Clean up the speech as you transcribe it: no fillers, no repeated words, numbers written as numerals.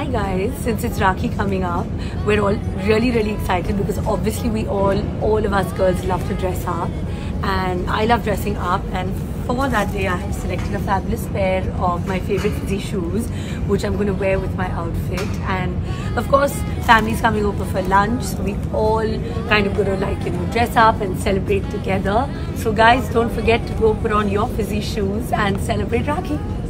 Hi guys, since it's Rakhi coming up, we're all really excited because obviously all of us girls love to dress up, and I love dressing up, and for that day I have selected a fabulous pair of my favorite fizzy shoes which I'm going to wear with my outfit. And of course family's coming over for lunch, so we all kind of going to dress up and celebrate together. So guys, don't forget to go put on your fizzy shoes and celebrate Rakhi.